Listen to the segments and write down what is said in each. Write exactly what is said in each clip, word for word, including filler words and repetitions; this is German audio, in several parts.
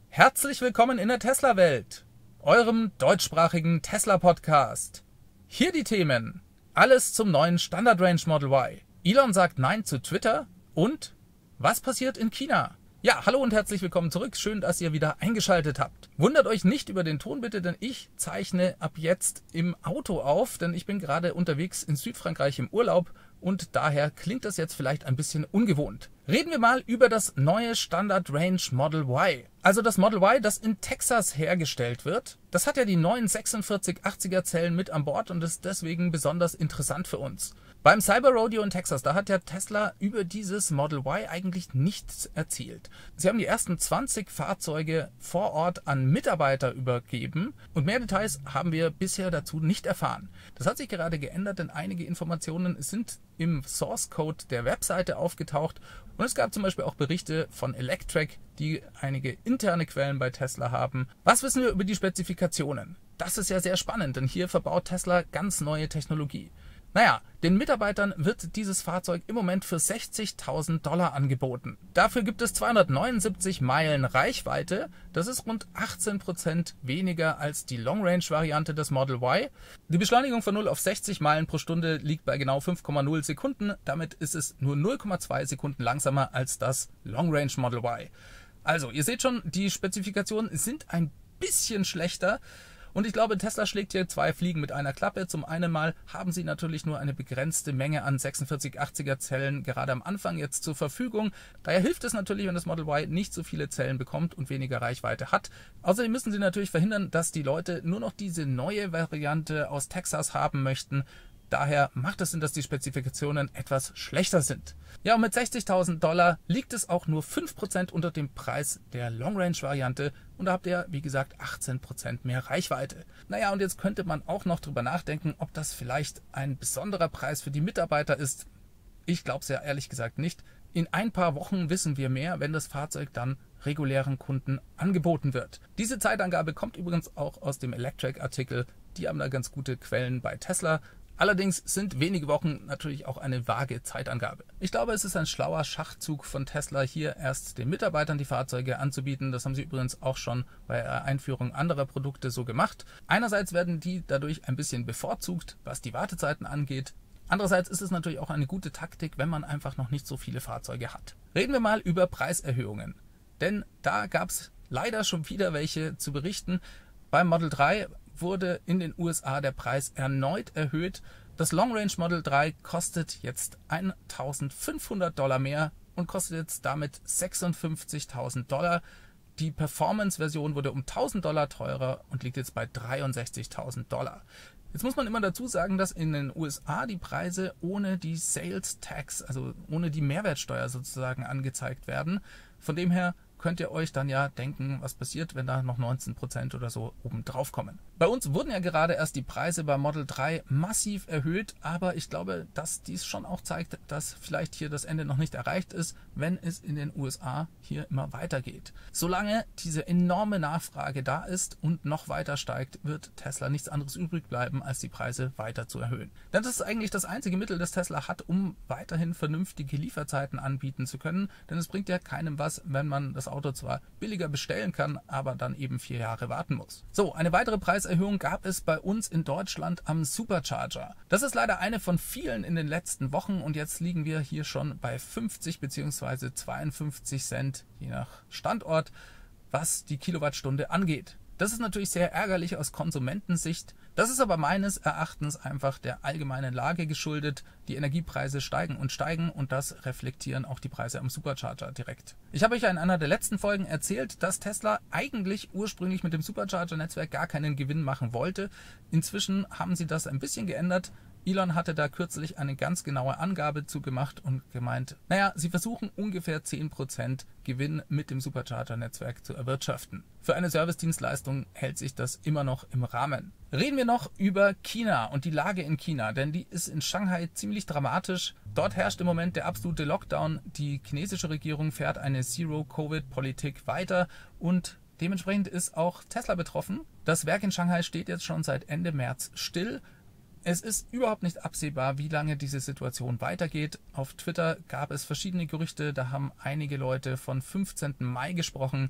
Herzlich willkommen in der Tesla-Welt, eurem deutschsprachigen Tesla-Podcast. Hier die Themen: alles zum neuen Standard Range Model Y, Elon sagt Nein zu Twitter und was passiert in China? Ja, hallo und herzlich willkommen zurück. Schön, dass ihr wieder eingeschaltet habt. Wundert euch nicht über den Ton bitte, denn ich zeichne ab jetzt im Auto auf, denn ich bin gerade unterwegs in Südfrankreich im Urlaub und daher klingt das jetzt vielleicht ein bisschen ungewohnt. Reden wir mal über das neue Standard Range Model Y. Also das Model Y, das in Texas hergestellt wird. Das hat ja die neuen sechsundvierzig achtziger Zellen mit an Bord und ist deswegen besonders interessant für uns. Beim Cyber Rodeo in Texas, da hat ja Tesla über dieses Model Y eigentlich nichts erzielt. Sie haben die ersten zwanzig Fahrzeuge vor Ort an Mitarbeiter übergeben und mehr Details haben wir bisher dazu nicht erfahren. Das hat sich gerade geändert, denn einige Informationen sind im Source Code der Webseite aufgetaucht und es gab zum Beispiel auch Berichte von Electrek, die einige interne Quellen bei Tesla haben. Was wissen wir über die Spezifikationen? Das ist ja sehr spannend, denn hier verbaut Tesla ganz neue Technologie. Naja, den Mitarbeitern wird dieses Fahrzeug im Moment für sechzigtausend Dollar angeboten. Dafür gibt es zweihundertneunundsiebzig Meilen Reichweite. Das ist rund achtzehn Prozent weniger als die Long-Range-Variante des Model Y. Die Beschleunigung von null auf sechzig Meilen pro Stunde liegt bei genau fünf Komma null Sekunden. Damit ist es nur null Komma zwei Sekunden langsamer als das Long-Range Model Y. Also, ihr seht schon, die Spezifikationen sind ein bisschen schlechter. Und ich glaube, Tesla schlägt hier zwei Fliegen mit einer Klappe. Zum einen mal haben sie natürlich nur eine begrenzte Menge an sechsundvierzig achtziger Zellen gerade am Anfang jetzt zur Verfügung. Daher hilft es natürlich, wenn das Model Y nicht so viele Zellen bekommt und weniger Reichweite hat. Außerdem müssen sie natürlich verhindern, dass die Leute nur noch diese neue Variante aus Texas haben möchten. Daher macht es Sinn, dass die Spezifikationen etwas schlechter sind. Ja, und mit sechzigtausend Dollar liegt es auch nur fünf Prozent unter dem Preis der Long-Range-Variante und da habt ihr, wie gesagt, achtzehn Prozent mehr Reichweite. Naja, und jetzt könnte man auch noch drüber nachdenken, ob das vielleicht ein besonderer Preis für die Mitarbeiter ist. Ich glaube es ja ehrlich gesagt nicht. In ein paar Wochen wissen wir mehr, wenn das Fahrzeug dann regulären Kunden angeboten wird. Diese Zeitangabe kommt übrigens auch aus dem Electrek-Artikel. Die haben da ganz gute Quellen bei Tesla. Allerdings sind wenige Wochen natürlich auch eine vage Zeitangabe. Ich glaube, es ist ein schlauer Schachzug von Tesla, hier erst den Mitarbeitern die Fahrzeuge anzubieten. Das haben sie übrigens auch schon bei der Einführung anderer Produkte so gemacht. Einerseits werden die dadurch ein bisschen bevorzugt, was die Wartezeiten angeht. Andererseits ist es natürlich auch eine gute Taktik, wenn man einfach noch nicht so viele Fahrzeuge hat. Reden wir mal über Preiserhöhungen. Denn da gab es leider schon wieder welche zu berichten. Beim Model drei wurde in den U S A der Preis erneut erhöht. Das Long Range Model drei kostet jetzt eintausendfünfhundert Dollar mehr und kostet jetzt damit sechsundfünfzigtausend Dollar. Die Performance-Version wurde um tausend Dollar teurer und liegt jetzt bei dreiundsechzigtausend Dollar. Jetzt muss man immer dazu sagen, dass in den U S A die Preise ohne die Sales Tax, also ohne die Mehrwertsteuer sozusagen angezeigt werden. Von dem her könnt ihr euch dann ja denken, was passiert, wenn da noch neunzehn Prozent oder so oben drauf kommen. Bei uns wurden ja gerade erst die Preise bei Model drei massiv erhöht, aber ich glaube, dass dies schon auch zeigt, dass vielleicht hier das Ende noch nicht erreicht ist, wenn es in den U S A hier immer weitergeht. Solange diese enorme Nachfrage da ist und noch weiter steigt, wird Tesla nichts anderes übrig bleiben, als die Preise weiter zu erhöhen. Denn das ist eigentlich das einzige Mittel, das Tesla hat, um weiterhin vernünftige Lieferzeiten anbieten zu können, denn es bringt ja keinem was, wenn man das Auto zwar billiger bestellen kann, aber dann eben vier Jahre warten muss. So, eine weitere Preiserhöhung gab es bei uns in Deutschland am Supercharger. Das ist leider eine von vielen in den letzten Wochen und jetzt liegen wir hier schon bei fünfzig bzw. zweiundfünfzig Cent, je nach Standort, was die Kilowattstunde angeht. Das ist natürlich sehr ärgerlich aus Konsumentensicht. Das ist aber meines Erachtens einfach der allgemeinen Lage geschuldet. Die Energiepreise steigen und steigen und das reflektieren auch die Preise am Supercharger direkt. Ich habe euch ja in einer der letzten Folgen erzählt, dass Tesla eigentlich ursprünglich mit dem Supercharger-Netzwerk gar keinen Gewinn machen wollte. Inzwischen haben sie das ein bisschen geändert. Elon hatte da kürzlich eine ganz genaue Angabe zugemacht und gemeint, naja, sie versuchen ungefähr zehn Prozent Gewinn mit dem Supercharger-Netzwerk zu erwirtschaften. Für eine Servicedienstleistung hält sich das immer noch im Rahmen. Reden wir noch über China und die Lage in China, denn die ist in Shanghai ziemlich dramatisch. Dort herrscht im Moment der absolute Lockdown. Die chinesische Regierung fährt eine Zero-Covid-Politik weiter und dementsprechend ist auch Tesla betroffen. Das Werk in Shanghai steht jetzt schon seit Ende März still. Es ist überhaupt nicht absehbar, wie lange diese Situation weitergeht. Auf Twitter gab es verschiedene Gerüchte, da haben einige Leute von fünfzehnten Mai gesprochen.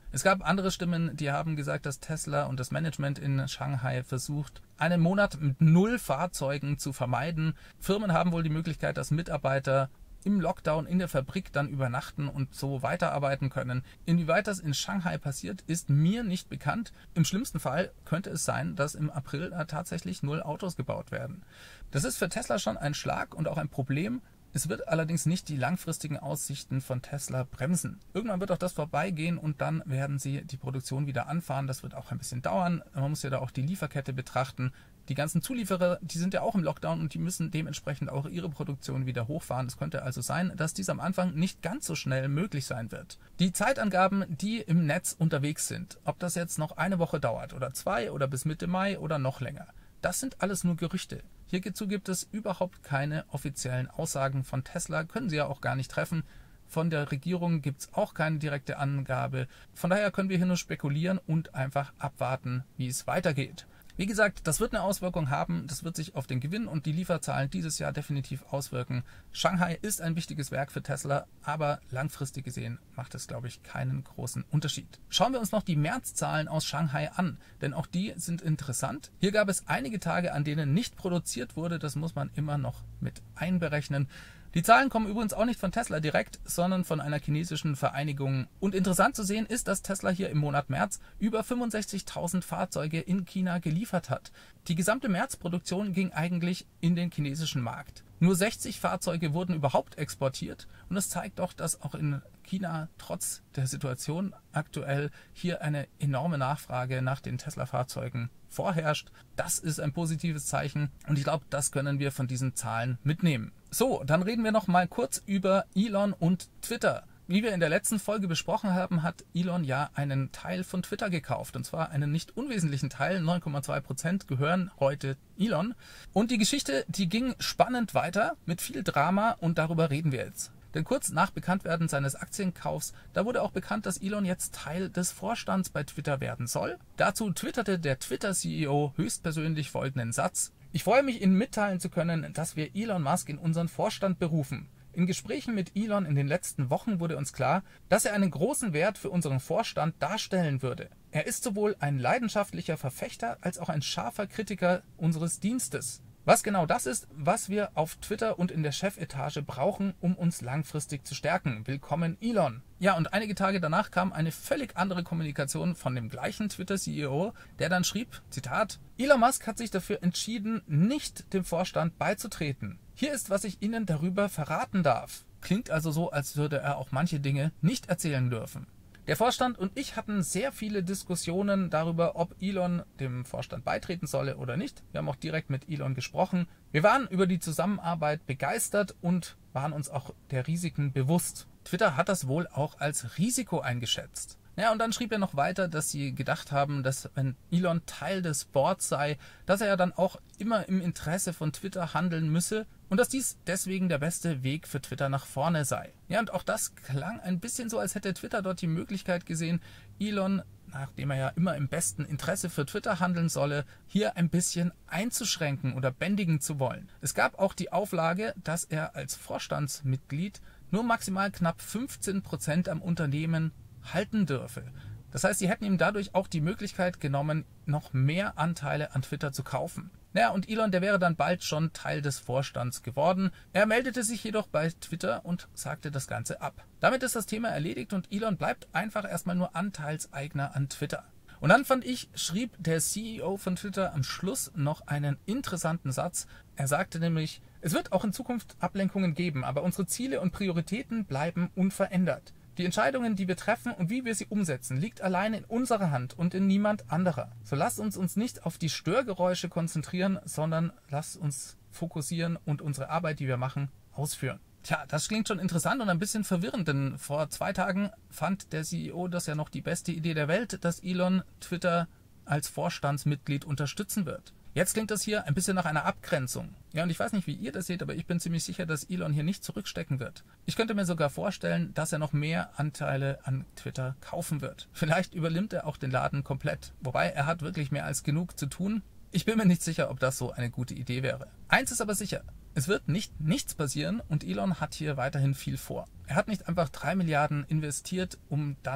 Es gab andere Stimmen, die haben gesagt, dass Tesla und das Management in Shanghai versucht, einen Monat mit null Fahrzeugen zu vermeiden. Firmen haben wohl die Möglichkeit, dass Mitarbeiter im Lockdown in der Fabrik dann übernachten und so weiterarbeiten können. Inwieweit das in Shanghai passiert, ist mir nicht bekannt. Im schlimmsten Fall könnte es sein, dass im April tatsächlich null Autos gebaut werden. Das ist für Tesla schon ein Schlag und auch ein Problem. Es wird allerdings nicht die langfristigen Aussichten von Tesla bremsen. Irgendwann wird auch das vorbeigehen und dann werden sie die Produktion wieder anfahren. Das wird auch ein bisschen dauern. Man muss ja da auch die Lieferkette betrachten. Die ganzen Zulieferer, die sind ja auch im Lockdown und die müssen dementsprechend auch ihre Produktion wieder hochfahren. Es könnte also sein, dass dies am Anfang nicht ganz so schnell möglich sein wird. Die Zeitangaben, die im Netz unterwegs sind, ob das jetzt noch eine Woche dauert oder zwei oder bis Mitte Mai oder noch länger, das sind alles nur Gerüchte. Hierzu gibt es überhaupt keine offiziellen Aussagen von Tesla, können sie ja auch gar nicht treffen. Von der Regierung gibt es auch keine direkte Angabe. Von daher können wir hier nur spekulieren und einfach abwarten, wie es weitergeht. Wie gesagt, das wird eine Auswirkung haben, das wird sich auf den Gewinn und die Lieferzahlen dieses Jahr definitiv auswirken. Shanghai ist ein wichtiges Werk für Tesla, aber langfristig gesehen macht es, glaube ich, keinen großen Unterschied. Schauen wir uns noch die Märzzahlen aus Shanghai an, denn auch die sind interessant. Hier gab es einige Tage, an denen nicht produziert wurde, das muss man immer noch mit einberechnen. Die Zahlen kommen übrigens auch nicht von Tesla direkt, sondern von einer chinesischen Vereinigung. Und interessant zu sehen ist, dass Tesla hier im Monat März über fünfundsechzigtausend Fahrzeuge in China geliefert hat. Die gesamte Märzproduktion ging eigentlich in den chinesischen Markt. Nur sechzig Fahrzeuge wurden überhaupt exportiert und es zeigt doch, dass auch in China trotz der Situation aktuell hier eine enorme Nachfrage nach den Tesla-Fahrzeugen vorherrscht. Das ist ein positives Zeichen und ich glaube, das können wir von diesen Zahlen mitnehmen. So, dann reden wir noch mal kurz über Elon und Twitter. Wie wir in der letzten Folge besprochen haben, hat Elon ja einen Teil von Twitter gekauft. Und zwar einen nicht unwesentlichen Teil, neun Komma zwei Prozent gehören heute Elon. Und die Geschichte, die ging spannend weiter mit viel Drama und darüber reden wir jetzt. Denn kurz nach Bekanntwerden seines Aktienkaufs, da wurde auch bekannt, dass Elon jetzt Teil des Vorstands bei Twitter werden soll. Dazu twitterte der Twitter-C E O höchstpersönlich folgenden Satz: Ich freue mich, Ihnen mitteilen zu können, dass wir Elon Musk in unseren Vorstand berufen. In Gesprächen mit Elon in den letzten Wochen wurde uns klar, dass er einen großen Wert für unseren Vorstand darstellen würde. Er ist sowohl ein leidenschaftlicher Verfechter als auch ein scharfer Kritiker unseres Dienstes. Was genau das ist, was wir auf Twitter und in der Chefetage brauchen, um uns langfristig zu stärken. Willkommen, Elon. Ja, und einige Tage danach kam eine völlig andere Kommunikation von dem gleichen Twitter-C E O, der dann schrieb, Zitat, Elon Musk hat sich dafür entschieden, nicht dem Vorstand beizutreten. Hier ist, was ich Ihnen darüber verraten darf. Klingt also so, als würde er auch manche Dinge nicht erzählen dürfen. Der Vorstand und ich hatten sehr viele Diskussionen darüber, ob Elon dem Vorstand beitreten solle oder nicht. Wir haben auch direkt mit Elon gesprochen. Wir waren über die Zusammenarbeit begeistert und waren uns auch der Risiken bewusst. Twitter hat das wohl auch als Risiko eingeschätzt. Ja, und dann schrieb er noch weiter, dass sie gedacht haben, dass wenn Elon Teil des Boards sei, dass er ja dann auch immer im Interesse von Twitter handeln müsse und dass dies deswegen der beste Weg für Twitter nach vorne sei. Ja, und auch das klang ein bisschen so, als hätte Twitter dort die Möglichkeit gesehen, Elon, nachdem er ja immer im besten Interesse für Twitter handeln solle, hier ein bisschen einzuschränken oder bändigen zu wollen. Es gab auch die Auflage, dass er als Vorstandsmitglied nur maximal knapp fünfzehn Prozent am Unternehmen halten dürfe. Das heißt, sie hätten ihm dadurch auch die Möglichkeit genommen, noch mehr Anteile an Twitter zu kaufen. Naja, und Elon, der wäre dann bald schon Teil des Vorstands geworden. Er meldete sich jedoch bei Twitter und sagte das Ganze ab. Damit ist das Thema erledigt und Elon bleibt einfach erstmal nur Anteilseigner an Twitter. Und dann fand ich, schrieb der C E O von Twitter am Schluss noch einen interessanten Satz. Er sagte nämlich, es wird auch in Zukunft Ablenkungen geben, aber unsere Ziele und Prioritäten bleiben unverändert. Die Entscheidungen, die wir treffen und wie wir sie umsetzen, liegt allein in unserer Hand und in niemand anderer. So lasst uns uns nicht auf die Störgeräusche konzentrieren, sondern lasst uns fokussieren und unsere Arbeit, die wir machen, ausführen. Tja, das klingt schon interessant und ein bisschen verwirrend, denn vor zwei Tagen fand der C E O das ja noch die beste Idee der Welt, dass Elon Twitter als Vorstandsmitglied unterstützen wird. Jetzt klingt das hier ein bisschen nach einer Abgrenzung. Ja, und ich weiß nicht, wie ihr das seht, aber ich bin ziemlich sicher, dass Elon hier nicht zurückstecken wird. Ich könnte mir sogar vorstellen, dass er noch mehr Anteile an Twitter kaufen wird. Vielleicht übernimmt er auch den Laden komplett. Wobei, er hat wirklich mehr als genug zu tun. Ich bin mir nicht sicher, ob das so eine gute Idee wäre. Eins ist aber sicher, es wird nicht nichts passieren und Elon hat hier weiterhin viel vor. Er hat nicht einfach drei Milliarden investiert, um dann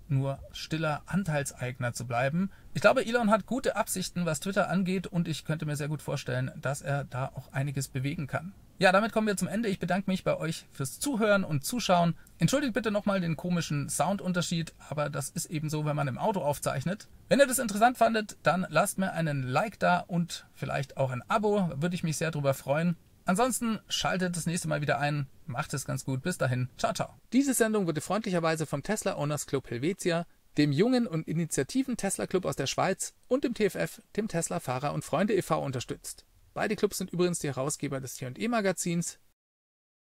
nur stiller Anteilseigner zu bleiben. Ich glaube, Elon hat gute Absichten, was Twitter angeht, und ich könnte mir sehr gut vorstellen, dass er da auch einiges bewegen kann. Ja, damit kommen wir zum Ende. Ich bedanke mich bei euch fürs Zuhören und Zuschauen. Entschuldigt bitte nochmal den komischen Soundunterschied, aber das ist eben so, wenn man im Auto aufzeichnet. Wenn ihr das interessant fandet, dann lasst mir einen Like da und vielleicht auch ein Abo. Würde ich mich sehr darüber freuen. Ansonsten schaltet das nächste Mal wieder ein. Macht es ganz gut. Bis dahin. Ciao, ciao. Diese Sendung wurde freundlicherweise vom Tesla Owners Club Helvetia, dem jungen und initiativen Tesla Club aus der Schweiz und dem T F F, dem Tesla Fahrer und Freunde e V unterstützt. Beide Clubs sind übrigens die Herausgeber des T und E Magazins.